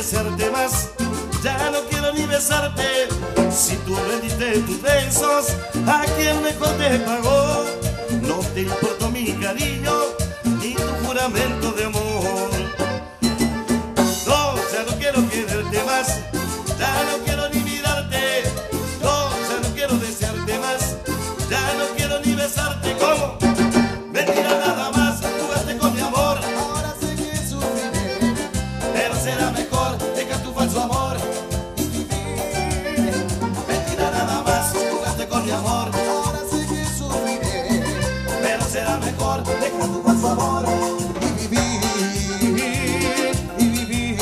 desearte más, ya no quiero ni besarte. Si tú vendiste tus besos a quien mejor te pagó, no te importó mi cariño ni tu juramento de amor. No, ya no quiero quererte más, ya no quiero ni mirarte. No, ya no quiero desearte más, ya no quiero ni besarte. ¿Cómo? Mentira nada más, jugaste con mi amor. Ahora sé que sufriré, Pero será mejor dejar tu falso amor. Mentira nada más, jugaste con mi amor. ahora sé que sufriré, Pero será mejor dejar tu falso amor. y vivir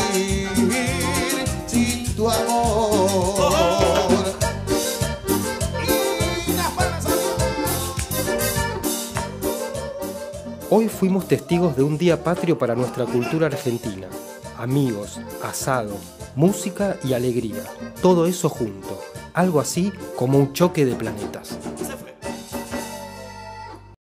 sin tu amor. Y las palmas arriba. Hoy fuimos testigos de un día patrio para nuestra cultura argentina. Amigos, asado, música y alegría. Todo eso junto. Algo así como un choque de planetas.